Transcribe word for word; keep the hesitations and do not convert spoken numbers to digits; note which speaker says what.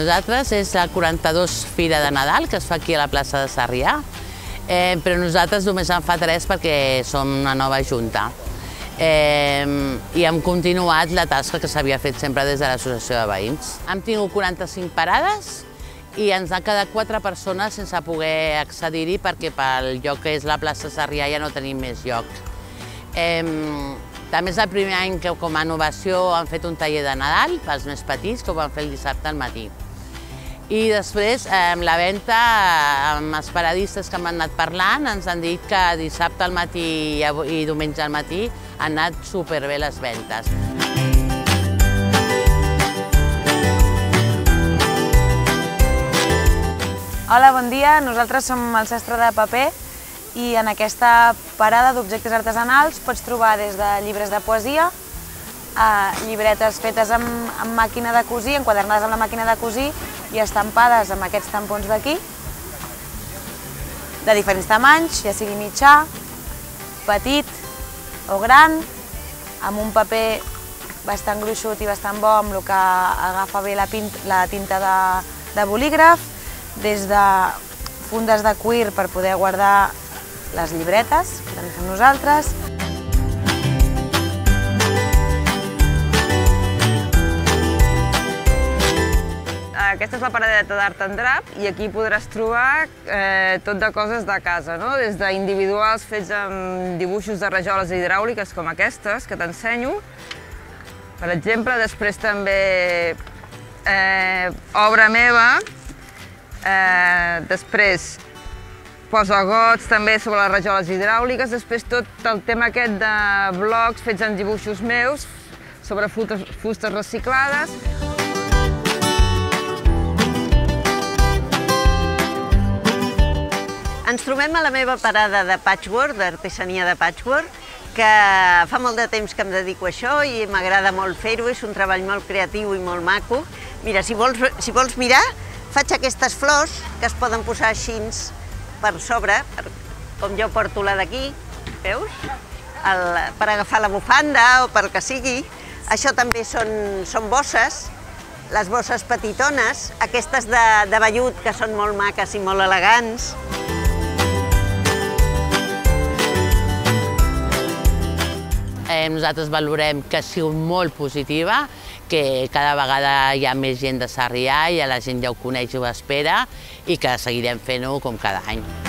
Speaker 1: nosaltres és la quaranta-dos Fira de Nadal, que es fa aquí a la plaça de Sarrià, eh, però nosaltres només en fa tres perquè som una nova junta. Eh, I hem continuat la tasca que s'havia fet sempre des de l'associació de veïns. Hem tingut quaranta-cinc parades i ens han quedat quatre persones sense poder accedir-hi perquè pel lloc que és la plaça Sarrià ja no tenim més lloc. Eh, també és el primer any que com a innovació han fet un taller de Nadal pels més petits, que ho van fer el dissabte al matí. I després, amb la venda, amb els paradistes que m'han anat parlant, ens han dit que dissabte al matí i diumenge al matí han anat superbé les vendes.
Speaker 2: Hola, bon dia. Nosaltres som el Sastre de Paper i en aquesta parada d'objectes artesanals pots trobar des de llibres de poesia a llibretes fetes amb, amb màquina de cosir, enquadernades amb la màquina de cosir i estampades amb aquests tampons d'aquí, de diferents tamanys, ja sigui mitjà, petit o gran, amb un paper bastant gruixut i bastant bo, amb el que agafa bé la, la tinta de, de bolígraf, des de fundes de cuir per poder guardar les llibretes, que també fem nosaltres.
Speaker 3: Aquesta és la paradeta d'Art and Drap i aquí podràs trobar eh, tot de coses de casa, no? Des d'individuals fets amb dibuixos de rajoles hidràuliques com aquestes, que t'ensenyo. Per exemple, després també eh, obra meva, eh, després posa gots també sobre les rajoles hidràuliques, després tot el tema aquest de blocs fets amb dibuixos meus sobre fustes, fustes reciclades.
Speaker 4: Ens trobem a la meva parada de patchwork, d'artesania de patchwork, que fa molt de temps que em dedico a això i m'agrada molt fer-ho, és un treball molt creatiu i molt maco. Mira, si vols, si vols mirar, faig aquestes flors que es poden posar així per sobre, per, com jo porto la d'aquí, veus? El, per agafar la bufanda o per que sigui. Això també són, són bosses, les bosses petitones, aquestes de, de vellut que són molt maques i molt elegants.
Speaker 1: Eh, nosaltres valorem que ha sigut molt positiva, que cada vegada hi ha més gent de Sarrià i la gent ja ho coneix i ho espera i que seguirem fent-ho com cada any.